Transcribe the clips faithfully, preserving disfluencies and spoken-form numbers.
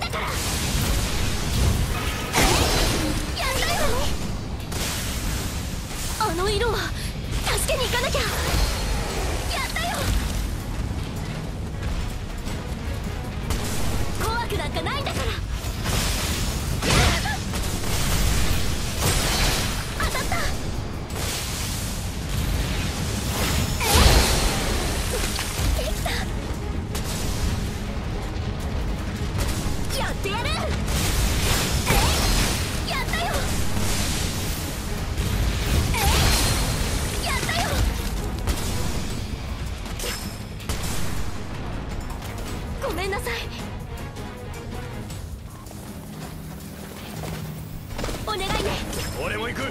だから。やったよ。あの色は助けに行かなきゃ。やったよ。怖くなんかないんだから。当たった。できた。やってやる。やったよ。やったよ。ごめんなさい。お願いね。 俺も行く。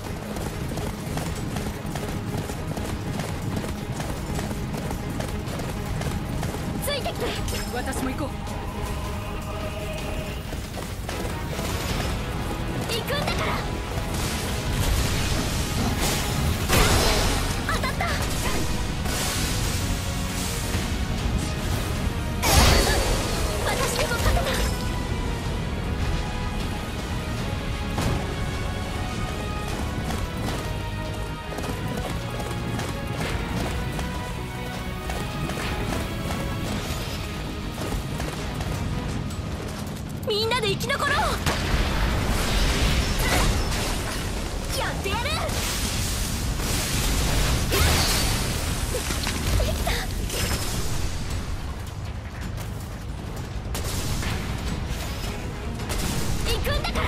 ついてきて。 私も行こう。 行くんだから。当たった。私でも勝てた。みんなで生き残ろう。やってやる。できた。行くんだから。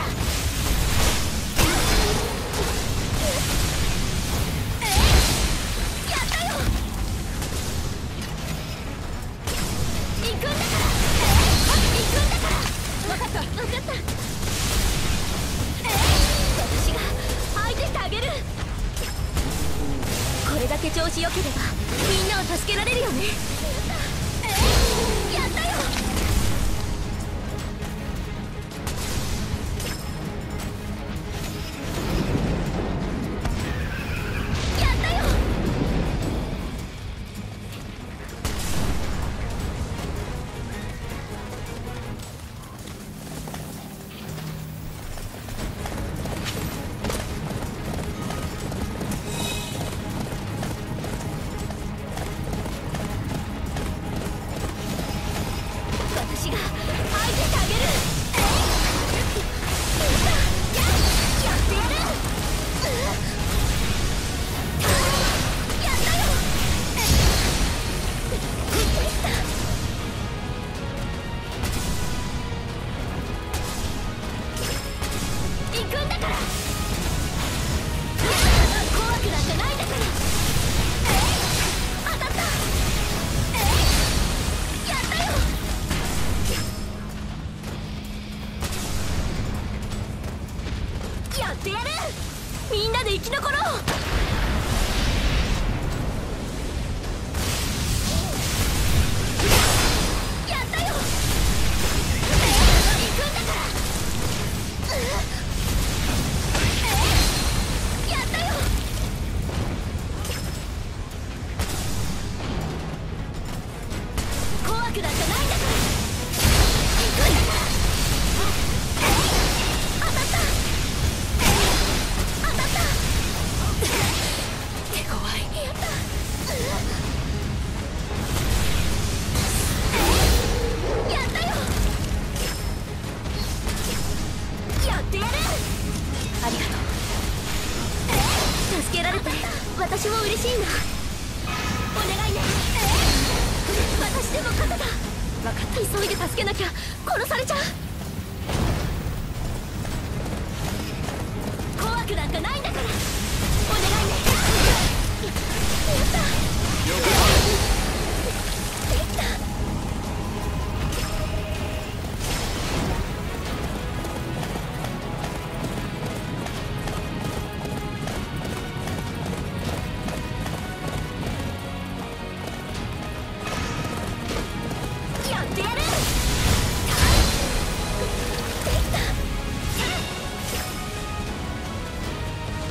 やったよ。行くんだから。行くんだから。分かった分かった。私が相手してあげる。これだけ調子良ければみんなを助けられるよね。やったよ。やったよ。私が相手してあげる。やってやる。やったよ。できた。行くんだから。怖くなんかないんだから。当たった。やったよ。やってやる。みんなで生き残ろう。やったよ。行くんだから。やったよ。怖くなんかないんだから。行くんだから。当たった。当たった。手強い。やった。やったよ。やってやる。ありがとう。助けられて私も嬉しいな。お願いね。私でも勝てた。分かった。急いで助けなきゃ殺されちゃう。怖くなんかないんだから。お願いね。やった。できた。やってやる。できた。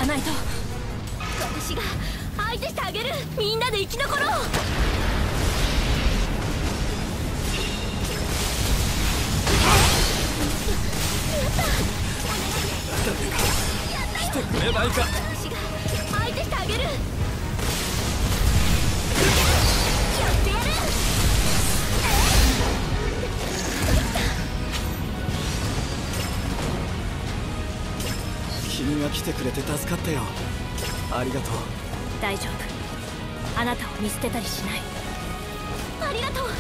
ないと。私が相手してあげる。みんなで生き残ろう。 来てくれないか。 私が相手してあげる。やってやる。 君が来てくれて助かったよ。ありがとう。 大丈夫。あなたを見捨てたりしない。ありがとう。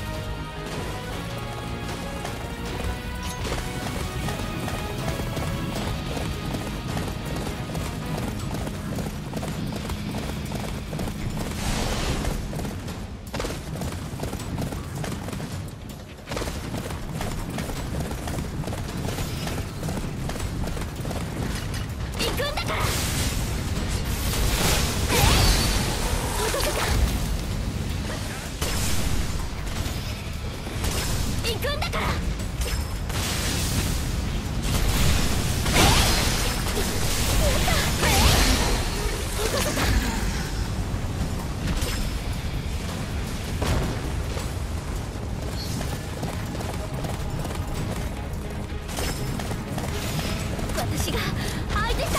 私が相手してあげる。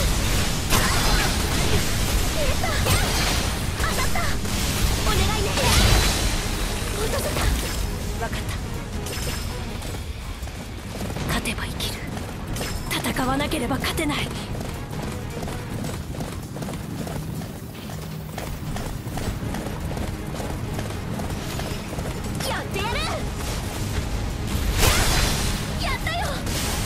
当たった。お願いね。落とせた。分かった。勝てば生きる。戦わなければ勝てない。やってやる。やったよ。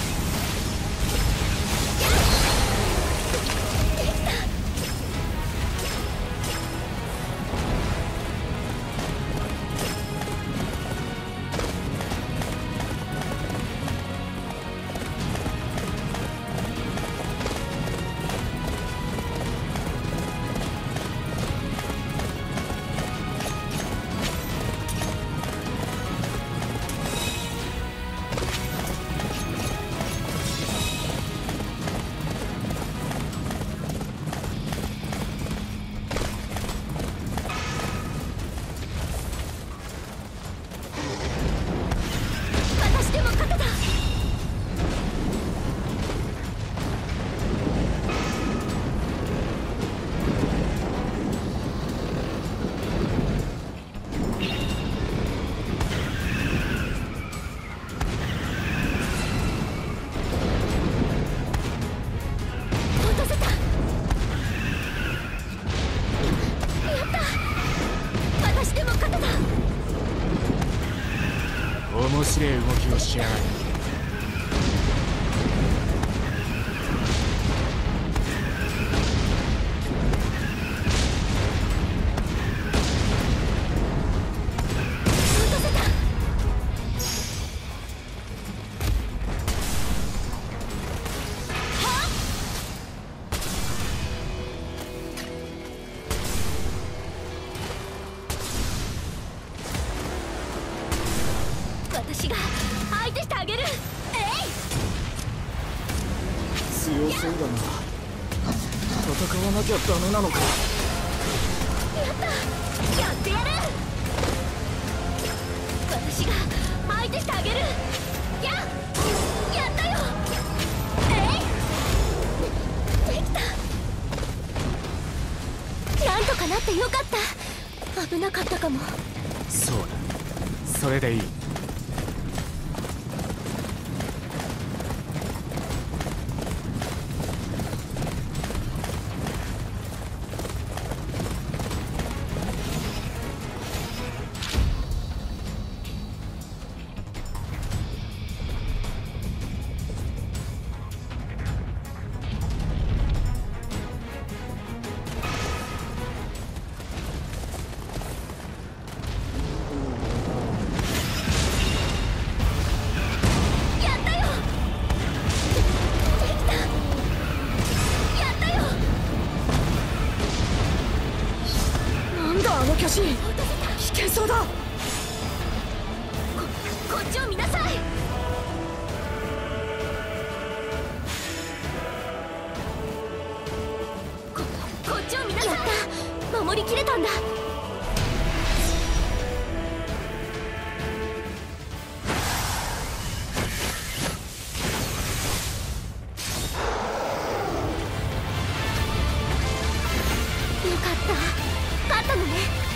面白い動きをしやがる。 私が相手してあげる。えい。 強そうだな。戦わなきゃダメなのか。 やった。やってやる。私が相手してあげる。ややったよ。えい。できた。なんとかなってよかった。危なかったかも。 そうだ、それでいい。あの巨人、危険そうだ。ここっちを見なさい。 やった守りきれたんだ。よかった勝ったのね。